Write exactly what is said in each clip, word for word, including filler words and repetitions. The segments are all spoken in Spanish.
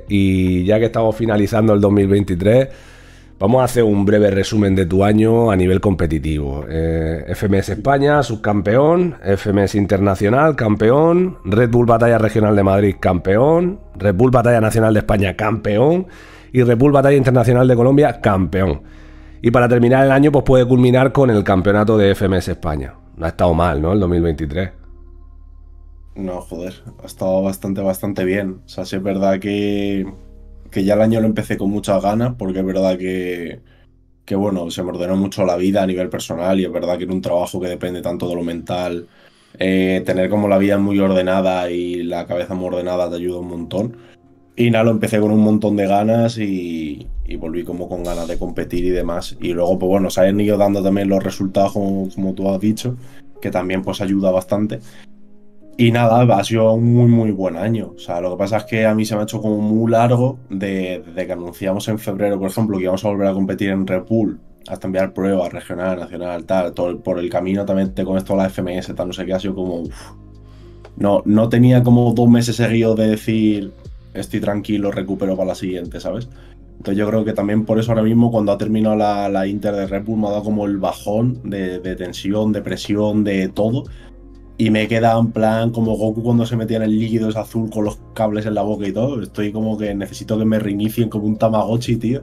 y ya que estamos finalizando el dos mil veintitrés, vamos a hacer un breve resumen de tu año a nivel competitivo. Eh, F M S España, subcampeón, F M S Internacional, campeón, Red Bull Batalla Regional de Madrid, campeón, Red Bull Batalla Nacional de España, campeón, y Red Bull Batalla Internacional de Colombia, campeón. Y para terminar el año, pues puede culminar con el campeonato de F M S España. No ha estado mal, ¿no? El dos mil veintitrés. No, joder, ha estado bastante, bastante bien. O sea, sí es verdad que, que ya el año lo empecé con muchas ganas, porque es verdad que, que, bueno, se me ordenó mucho la vida a nivel personal y es verdad que en un trabajo que depende tanto de lo mental, eh, tener como la vida muy ordenada y la cabeza muy ordenada te ayuda un montón. Y nada, lo empecé con un montón de ganas y, y volví como con ganas de competir y demás. Y luego, pues bueno, se han ido dando también los resultados, como, como tú has dicho, que también pues ayuda bastante. Y nada, ha sido un muy, muy buen año. O sea, lo que pasa es que a mí se me ha hecho como muy largo de- desde que anunciamos en febrero, por ejemplo, que íbamos a volver a competir en Red Bull, hasta enviar pruebas regional, nacional, tal, todo el- por el camino también te con esto la F M S, tal, no sé qué, ha sido como... uf. No, no tenía como dos meses seguidos de decir, estoy tranquilo, recupero para la siguiente, ¿sabes? Entonces yo creo que también por eso ahora mismo cuando ha terminado la, la Inter de Red Bull me ha dado como el bajón de, de tensión, de presión, de todo. Y me he quedado en plan como Goku cuando se metía en el líquido ese azul con los cables en la boca y todo. Estoy como que necesito que me reinicien como un Tamagotchi, tío.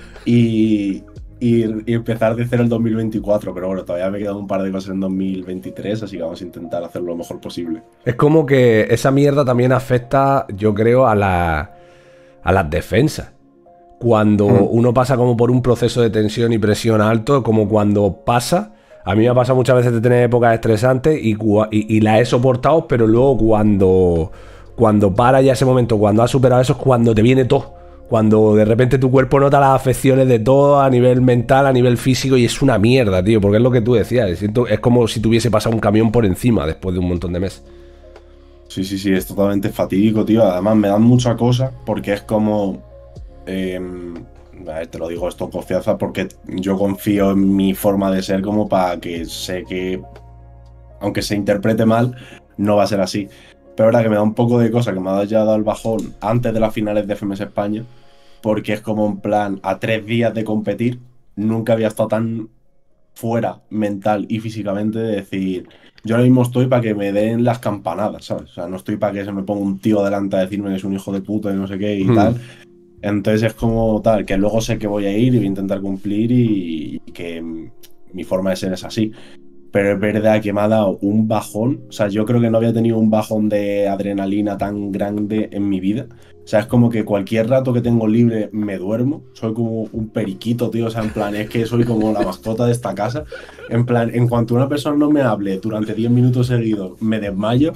Y, y, y empezar de cero el dos mil veinticuatro. Pero bueno, todavía me quedan un par de cosas en dos mil veintitrés, así que vamos a intentar hacerlo lo mejor posible. Es como que esa mierda también afecta, yo creo, a, la, a las defensas. Cuando Mm. uno pasa como por un proceso de tensión y presión alto, como cuando pasa, a mí me ha pasado muchas veces de tener épocas estresantes y, cua- y, y las he soportado, pero luego cuando, cuando para ya ese momento, cuando has superado eso, es cuando te viene todo. Cuando de repente tu cuerpo nota las afecciones de todo a nivel mental, a nivel físico, y es una mierda, tío, porque es lo que tú decías. Siento- es como si tuviese pasado un camión por encima después de un montón de meses. Sí, sí, sí, es totalmente fatídico, tío. Además me dan mucha cosa porque es como... eh, a ver, te lo digo esto con confianza porque yo confío en mi forma de ser como para que sé que, aunque se interprete mal, no va a ser así. Pero es verdad que me da un poco de cosa que me ha ya dado el bajón antes de las finales de F M S España, porque es como en plan, a tres días de competir, nunca había estado tan fuera mental y físicamente de decir, yo ahora mismo estoy para que me den las campanadas, ¿sabes? O sea, no estoy para que se me ponga un tío delante a decirme que es un hijo de puta y no sé qué y Hmm. tal. Entonces es como tal, que luego sé que voy a ir y voy a intentar cumplir y, y que mm, mi forma de ser es así. Pero es verdad que me ha dado un bajón. O sea, yo creo que no había tenido un bajón de adrenalina tan grande en mi vida. O sea, es como que cualquier rato que tengo libre me duermo. Soy como un periquito, tío. O sea, en plan, es que soy como la mascota de esta casa. En plan, en cuanto una persona no me hable durante diez minutos seguidos, me desmayo.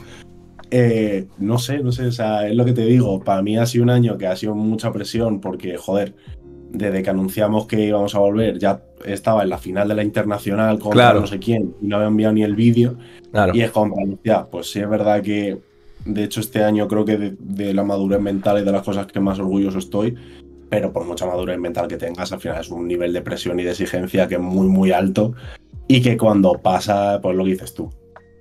Eh, no sé, no sé. O sea, es lo que te digo. Para mí ha sido un año que ha sido mucha presión porque, joder, desde que anunciamos que íbamos a volver, ya estaba en la final de la internacional contra no Claro, sé quién y no había enviado ni el vídeo. Y claro. es como, ya, pues sí es verdad que, de hecho, este año creo que de, de la madurez mental y de las cosas que más orgulloso estoy, pero por mucha madurez mental que tengas, al final es un nivel de presión y de exigencia que es muy, muy alto y que cuando pasa, pues lo que dices tú,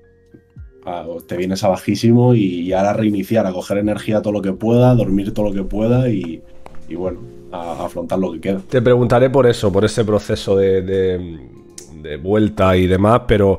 ah, te vienes a bajísimo y ahora reiniciar, a coger energía todo lo que pueda, dormir todo lo que pueda y, y bueno, a, a afrontar lo que queda. Te preguntaré por eso, por ese proceso de, de- de vuelta y demás, pero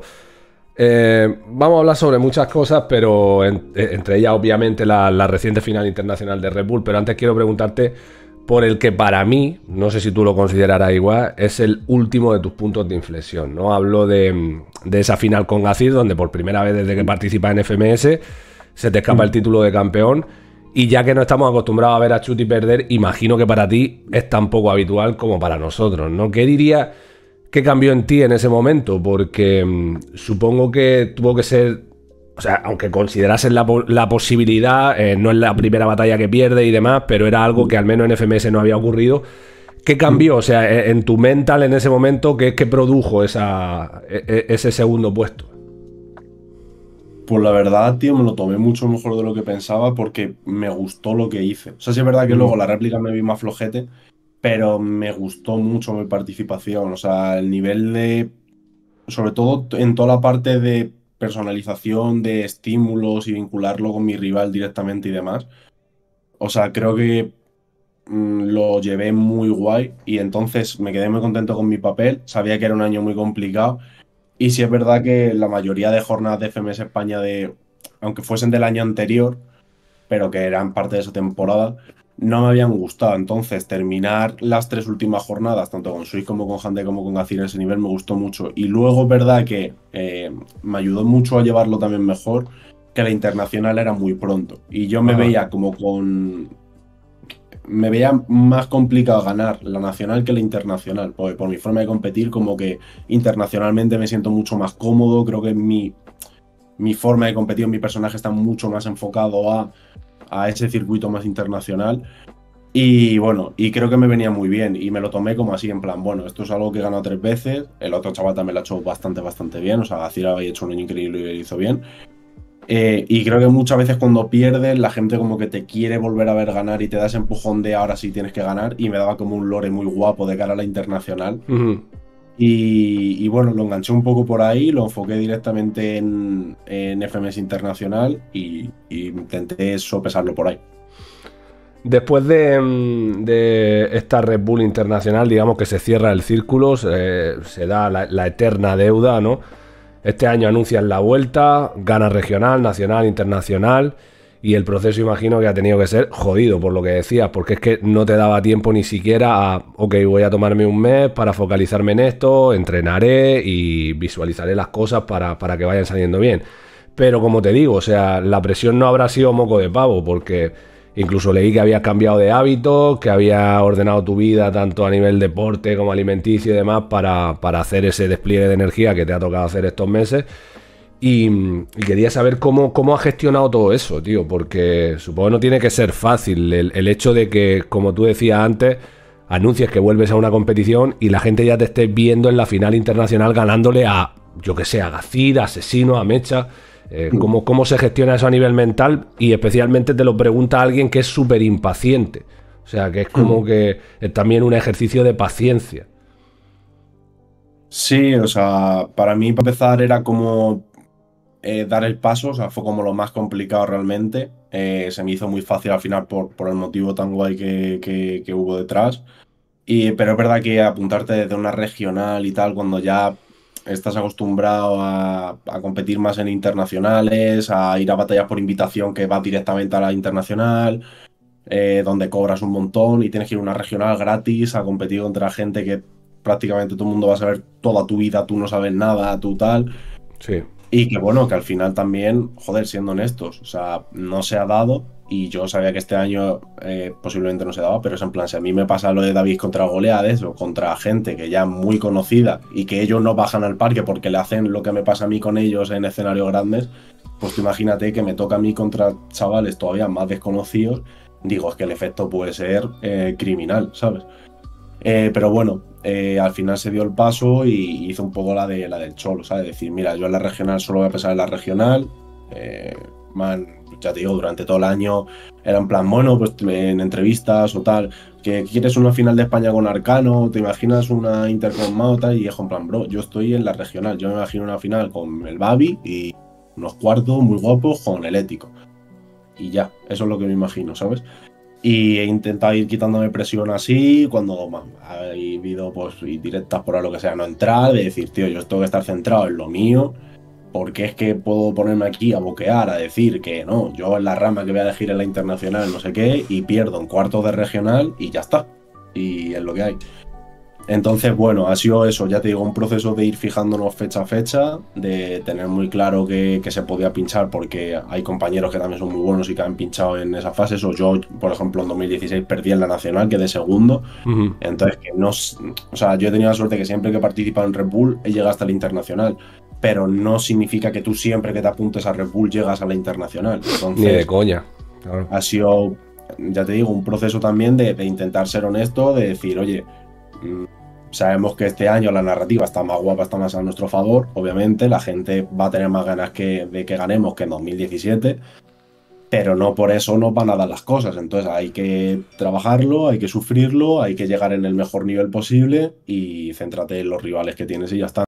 eh, vamos a hablar sobre muchas cosas, pero en- eh, entre ellas obviamente la, la reciente final internacional de Red Bull, pero antes quiero preguntarte por el que para mí, no sé si tú lo considerarás igual, es el último de tus puntos de inflexión, ¿no? Hablo de, de esa final con Gacir, donde por primera vez desde que participas en F M S se te escapa el Mm. título de campeón. Y ya que no estamos acostumbrados a ver a Chuti perder, imagino que para ti es tan poco habitual como para nosotros, ¿no? ¿Qué dirías que cambió en ti en ese momento? Porque mmm, supongo que tuvo que ser, o sea, aunque considerases la, po- la posibilidad, eh, no es la primera batalla que pierde y demás, pero era algo que al menos en F M S no había ocurrido. ¿Qué cambió? O sea, e- en tu mental en ese momento, ¿qué, qué produjo esa, e- e- ese segundo puesto? Pues la verdad, tío, me lo tomé mucho mejor de lo que pensaba porque me gustó lo que hice. O sea, sí es verdad que luego Mm. la réplica me vi más flojete, pero me gustó mucho mi participación. O sea, el nivel de, sobre todo en toda la parte de personalización, de estímulos y vincularlo con mi rival directamente y demás. O sea, creo que mm, lo llevé muy guay y entonces me quedé muy contento con mi papel. Sabía que era un año muy complicado y sí es verdad que la mayoría de jornadas de F M S España, de, aunque fuesen del año anterior, pero que eran parte de esa temporada, no me habían gustado. Entonces, terminar las tres últimas jornadas, tanto con Swiss como con Hande como con Gacir, en ese nivel me gustó mucho. Y luego, es verdad que eh, me ayudó mucho a llevarlo también mejor, que la internacional era muy pronto. Y yo me Ajá. veía como con... Me veía más complicado ganar la nacional que la internacional, porque por mi forma de competir, como que internacionalmente me siento mucho más cómodo, creo que mi, mi forma de competir, mi personaje está mucho más enfocado a a ese circuito más internacional. Y bueno, y creo que me venía muy bien. Y me lo tomé como así, en plan, bueno, esto es algo que he ganado tres veces. El otro chaval también lo ha hecho bastante, bastante bien. O sea, Gacir había hecho un año increíble y lo hizo bien. Eh, y creo que muchas veces cuando pierdes, la gente como que te quiere volver a ver ganar y te da ese empujón de ahora sí tienes que ganar. Y me daba como un lore muy guapo de cara a la internacional. Ujú. Y, y bueno, lo enganché un poco por ahí, lo enfoqué directamente en, en F M S Internacional y, y intenté sopesarlo por ahí. Después de, mm, de esta Red Bull Internacional, digamos que se cierra el círculo, se, se da la, la eterna deuda, ¿no? Este año anuncian la vuelta, gana regional, nacional, internacional, y el proceso imagino que ha tenido que ser jodido, por lo que decías, porque es que no te daba tiempo ni siquiera a, ok, voy a tomarme un mes para focalizarme en esto, entrenaré y visualizaré las cosas para, para que vayan saliendo bien. Pero como te digo, o sea, la presión no habrá sido moco de pavo, porque incluso leí que habías cambiado de hábitos, que habías ordenado tu vida tanto a nivel deporte como alimenticio y demás para, para hacer ese despliegue de energía que te ha tocado hacer estos meses. Y, y quería saber cómo, cómo has gestionado todo eso, tío, porque supongo que no tiene que ser fácil el, el hecho de que, como tú decías antes, anuncies que vuelves a una competición y la gente ya te esté viendo en la final internacional ganándole a, yo que sé, a Gacir, a Asesino, a Mecha. Eh, ¿cómo, ¿Cómo se gestiona eso a nivel mental? Y especialmente te lo pregunta alguien que es súper impaciente. O sea, que es como que es también un ejercicio de paciencia. Sí, o sea, para mí para empezar era como eh, dar el paso, o sea, fue como lo más complicado realmente. Eh, se me hizo muy fácil al final por, por el motivo tan guay que, que- que hubo detrás. Y, pero es verdad que apuntarte desde una regional y tal, cuando ya estás acostumbrado a, a competir más en internacionales, a ir a batallas por invitación que vas directamente a la internacional, eh, donde cobras un montón y tienes que ir a una regional gratis a competir contra gente que prácticamente todo el mundo va a saber toda tu vida, tú no sabes nada, tú tal. Sí. Y que bueno, que al final también, joder, siendo honestos, o sea, no se ha dado y yo sabía que este año eh, posiblemente no se daba, pero es en plan, si a mí me pasa lo de David contra Goleades o contra gente que ya muy conocida y que ellos no bajan al parque porque le hacen lo que me pasa a mí con ellos en escenarios grandes, pues tú imagínate que me toca a mí contra chavales todavía más desconocidos, digo, es que el efecto puede ser eh, criminal, ¿sabes? Eh, pero bueno, eh, al final se dio el paso y hizo un poco la, de, la del Cholo, ¿sabes? Decir, mira, yo en la regional solo voy a pesar en la regional. Eh, man, ya te digo, durante todo el año era en plan, bueno, pues en entrevistas o tal, que quieres una final de España con Arcano, te imaginas una Inter con Mao tal, y es en plan, bro, yo estoy en la regional, yo me imagino una final con el Babi y unos cuartos muy guapos con el Ético. Y ya, eso es lo que me imagino, ¿sabes? Y he intentado ir quitándome presión así, cuando ma, ha habido pues directas por lo que sea, no entrar, de decir, tío, yo tengo que estar centrado en lo mío, porque es que puedo ponerme aquí a boquear, a decir que no, yo en la rama que voy a elegir en la internacional, no sé qué, y pierdo en cuartos de regional y ya está. Y es lo que hay. Entonces, bueno, ha sido eso, ya te digo, un proceso de ir fijándonos fecha a fecha, de tener muy claro que, que se podía pinchar, porque hay compañeros que también son muy buenos y que han pinchado en esa fase. Eso yo, por ejemplo, en dos mil dieciséis perdí en la Nacional, quedé segundo. Ujú. Entonces, que no, s- o sea, yo he tenido la suerte que siempre que he participado en Red Bull he llegado hasta la internacional, pero no significa que tú siempre que te apuntes a Red Bull llegas a la internacional. Ni de Entonces, coña. Claro. ha sido, ya te digo, un proceso también de, de intentar ser honesto, de decir, oye, mm, sabemos que este año la narrativa está más guapa, está más a nuestro favor. Obviamente, la gente va a tener más ganas que, de que ganemos que en dos mil diecisiete, pero no por eso nos van a dar las cosas. Entonces, hay que trabajarlo, hay que sufrirlo, hay que llegar en el mejor nivel posible y céntrate en los rivales que tienes y ya está.